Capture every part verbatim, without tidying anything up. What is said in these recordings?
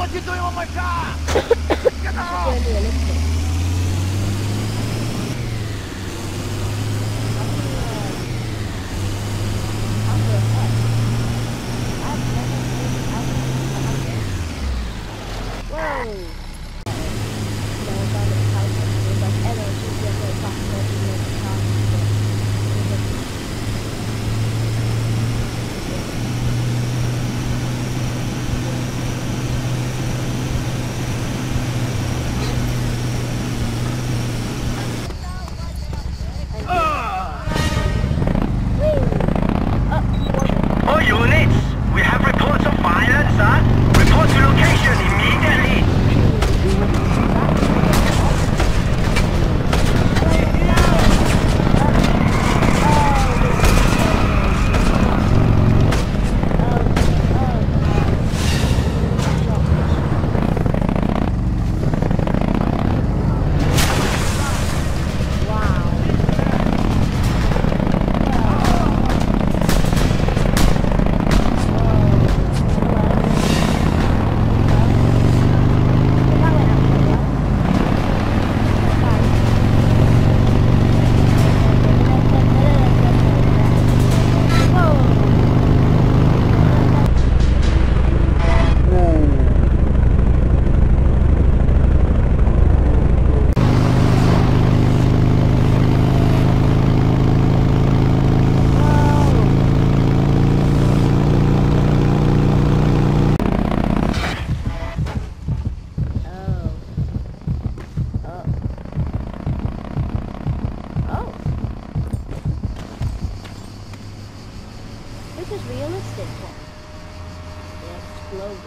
What you doing on my car? Get off! All units, we have reports of violence, sir. Report to location immediately. This is realistic one. It exploded.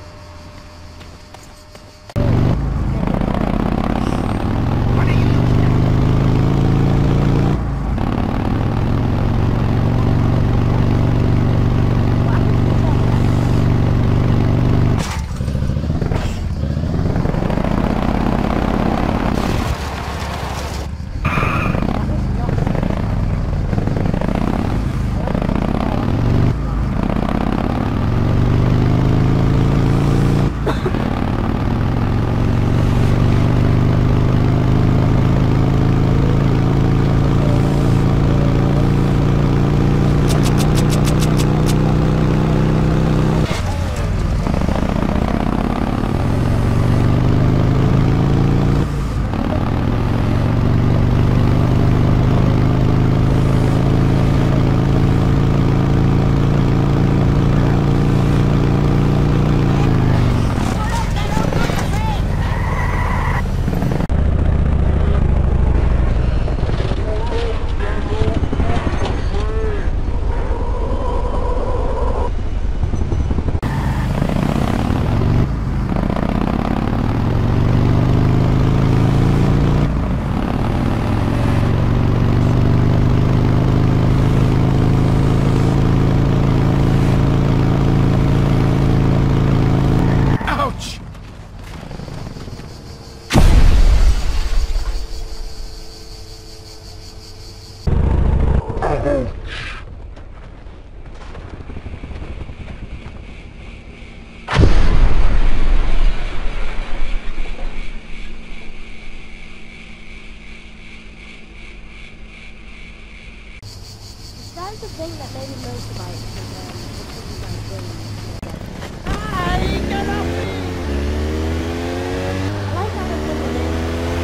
That's the thing that made me motorbike was um, the things I Ay, get off me! I like how they put it in.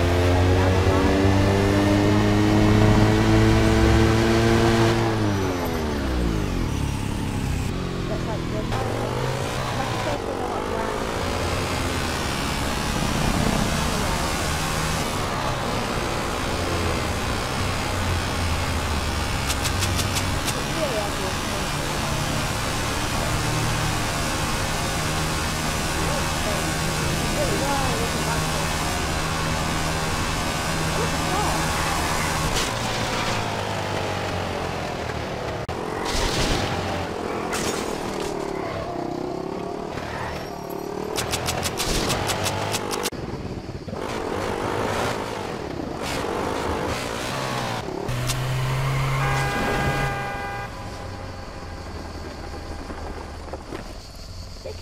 That's like this. Like you said, they know what brand. Really obvious.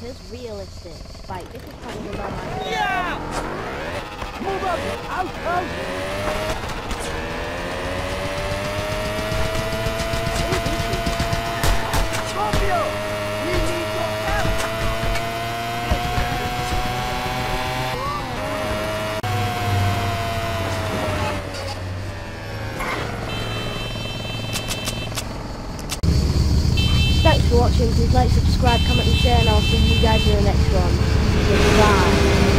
this realistic. Like, this is probably my life. Yeah! Move up! Out! Out! Scorpio! We need your help! Thanks for watching. Please like, subscribe, comment and share, and I'll see you guys in the next one. Goodbye.